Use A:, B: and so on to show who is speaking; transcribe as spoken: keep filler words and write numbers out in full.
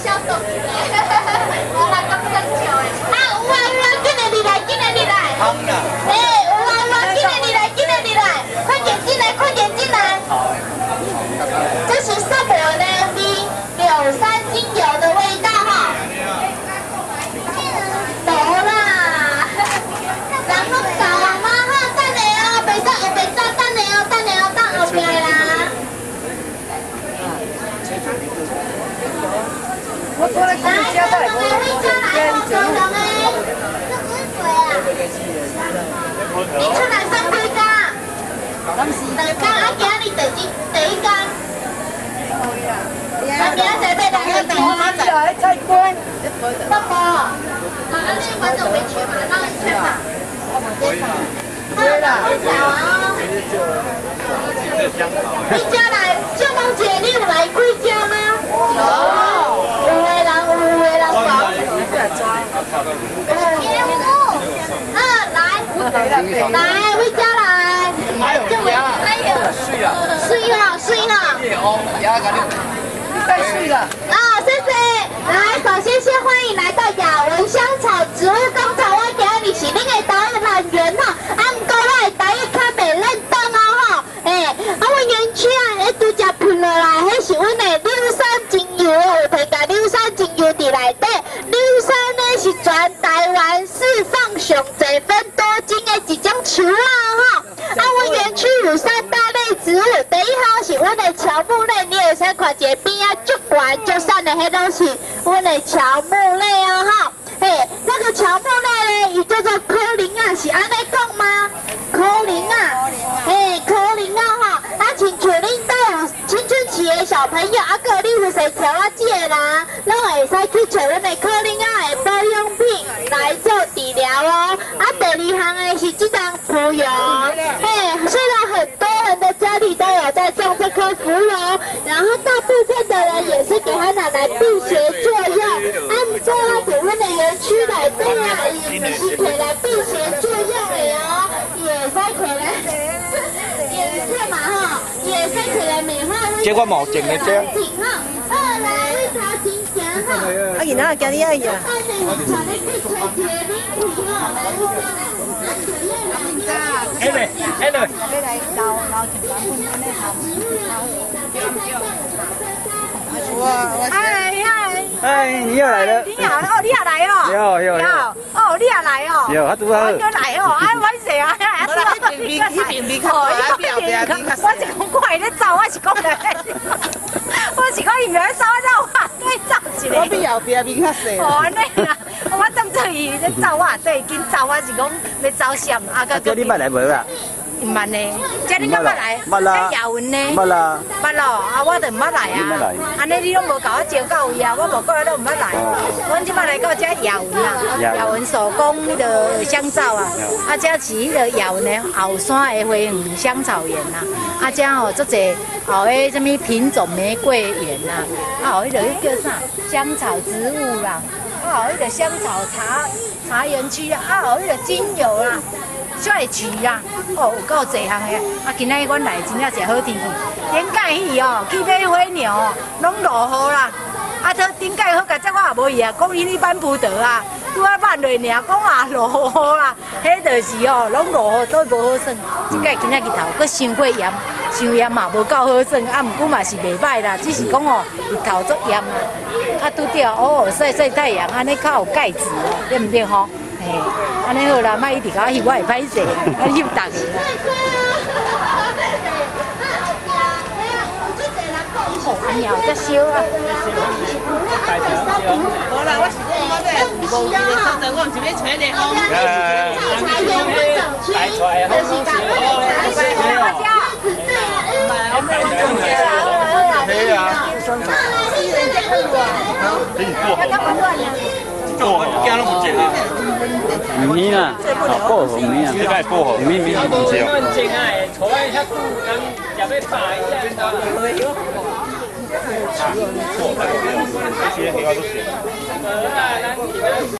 A: 消毒一下，我来讲生笑的。啊，有啊有啊，紧来你来，紧来你来。好啦。哎，有啊有啊，紧来你来，紧来你来，快点进来，快点进来。好。这是上面有那个柳杉精油的味道哈。懂啦。然后搞啊妈哈，等下哦，别走，别走，等下哦，等下哦，等后边啦。
B: 我过来看一下，再来过来跟植物。
A: 你出来上几工？两工，啊，今日第几第一工？啊，明仔载要两个工。
B: 来菜龟。
A: 爸爸，啊，那观众没去嘛？让你去嘛。对啦。你家来，小梦姐，你有来几家吗？有。 有的人有的人讲，嗯，来，来，回家来，就回来有，睡了，睡了，睡了，
B: 你太睡了。
A: 啊，谢谢。来，首先先欢迎来到雅文香草植物工厂，我今日是恁的导览员哈，啊，唔过我的台语较袂认得哦哈，诶，啊，阮园区啊，迄拄只喷落来，迄是阮的柳杉精油，有提甲柳杉精油伫内底。柳杉呢是全台湾释放上侪分多精的一种树啊哈。啊，阮园区有三大类植物，第一项是阮的乔木类，你会使看一个边啊，足悬足瘦的，迄都是阮的乔木类啊哈。嘿，那个乔木类呢，伊叫做柯林啊，是安尼讲吗？柯林啊，嘿，柯林啊哈，啊，亲像恁都有青春期的小朋友，啊，个你有谁调啊姐啦，拢会使去找阮的柯林啊的保养品来做治疗哦。啊，第二项的是这张浮油，嘿，虽然很多人的家里都有在种这颗浮油，然后大部分的人也是给它拿来辟邪作用，啊，唔过啊，给阮的园区内底啊，伊唔是摕来辟邪作用的哦，也使摕来，也是嘛吼，也使摕来美化。
C: 这我冇种的这。
A: 二来一条金钱哈。
B: 啊，囡仔今日爱呀。
C: 哎嘞，哎嘞。
B: 要来捞捞一碗粉粉的汤。嗨嗨。
C: 哎，你又来了。
B: 你好，哦，你也来哦。
C: 有有有。
B: 哦，你也来哦。
C: 有，他拄好。
B: 我来哦，哎，我谁啊？我来一边边一边边看，一边边看。我是讲我在咧走，我是讲咧。我是讲伊唔来走，我走我对走一个。我比后边边较细。哦，安尼啦，我当做伊咧走，我对紧走，我是讲要走闪，啊个。叫
C: 你捌来无啦？
B: 唔捌呢，即你敢捌来？
C: 捌啦。
B: 亚文呢？
C: 捌啦。
B: 捌咯，啊我就唔捌来啊。
C: 捌来。
B: 安尼你拢无甲我招到位啊，我无过来都唔捌来。阮即摆来到遮亚文啊，亚文手工迄个香皂啊，啊遮是迄个亚文的后山的花园香草园呐，啊遮吼足济后迄什么品种玫瑰园呐，啊后迄个迄叫啥香草植物啦，啊后迄个香草茶茶园区啊，啊后迄个精油啦。帅区啊，哦，有够济项的，啊，今仔日阮来真正是好天气，顶届去哦，去买火鸟哦，拢落雨啦，啊，这顶届好，甲这我也无去啊，讲伊哩板葡萄啊，拄啊挽落尔，讲啊落雨啦，迄就是哦，拢落雨都无好耍，即届今仔日头佫伤过炎，伤炎嘛无够好耍，啊，毋过嘛是袂歹啦，只是讲哦，日头足炎啊，啊，拄着哦晒晒太阳，安尼较有钙质啊，对毋对吼？嘿，安尼好啦，莫一直甲我翕，我会歹势，我翕逐个啦。好鸟只烧啊！
D: 无啦，我是讲我这无去的所在，我毋是要找你好。
A: 茶园不整区，就是把
C: 对啊。我惊拢唔正啊！唔免啊，薄荷唔免啊，这个薄荷，唔免免唔正。我正啊，坐喺遐久，咁入去排一下，错，这些地方都行。